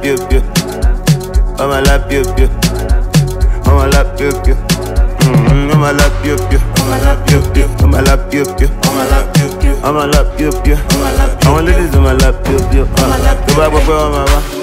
Pio Pio. I'm a la Pio Pio. I'm a la Pio Pio. I'm a la Pio Pio. I'm a la Pio Pio. I'm a la Pio Pio. I'm a la Pio Pio. I'm a la Pio Pio. I want ladies in my lap Pio Pio. To buy Pio Pio, my va.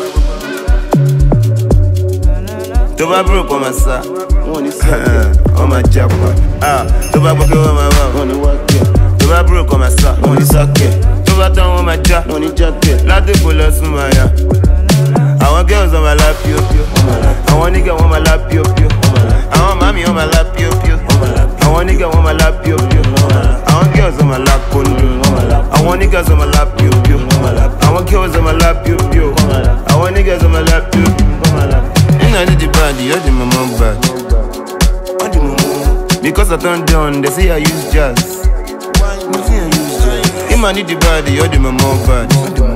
To buy broke on my side. On my jackpot. To buy Pio Pio, my va. To buy broke on my side. Money socket. To buy down on my jack. Money jacket. La de couleur sous ma ya. I want girls on my lap Pio Pio. I want nigga on my lap Pio Pio. I want mommy on my lap Pio Pio. I want nigga on my lap Pio Pio. I want girls on my lap Kondo. I want niggas on my lap Pio Pio. I want girls on my lap Pio Pio. I want niggas on my lap Pio Pio. You know the body, you're the mama bad. Because I turned down, they say I use jazz. You man need the body, you're the mama bad.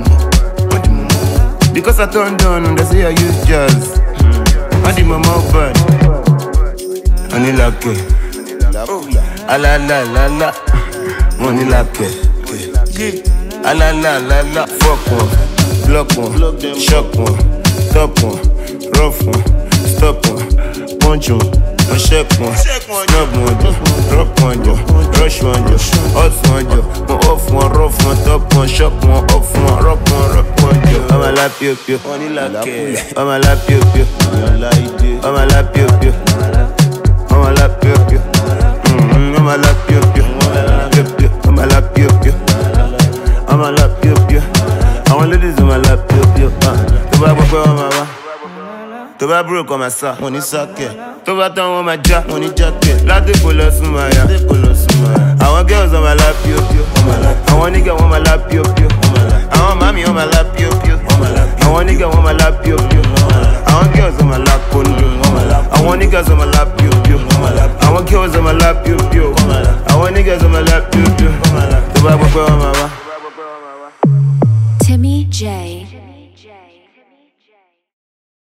Because I turned down, they say I use jazz. I'm the mama bad. Money like it. Ah la la la la. Money like it. Ah la la la la. Fuck one, block one, shock one, top one, rough one, stop one, punch one, shake one, snub one, drop one, rush one, hot one, off one, rough one, top one, shock one, off one, rock one, I'm a la Pio Pio. I'm a la Pio Pio. I'm a la Pio Pio. I'm a la Pio Pio. I'm a la Pio Pio. I'm a la Pio Pio. I'm a la Pio Pio. I want ladies in my lap Pio Pio. To buy Pio on my va. To buy broke on my sack. Money socket. To buy down on my jack. Money jacket. La de couleur sous ma ya. I want girls on my lap Pio Pio. I want nigga on my lap Pio Pio. I want mommy on my lap Pio Pio. I want nigga on my lap Pio Pio. I want girls on my lap Kondo. I want niggas on my lap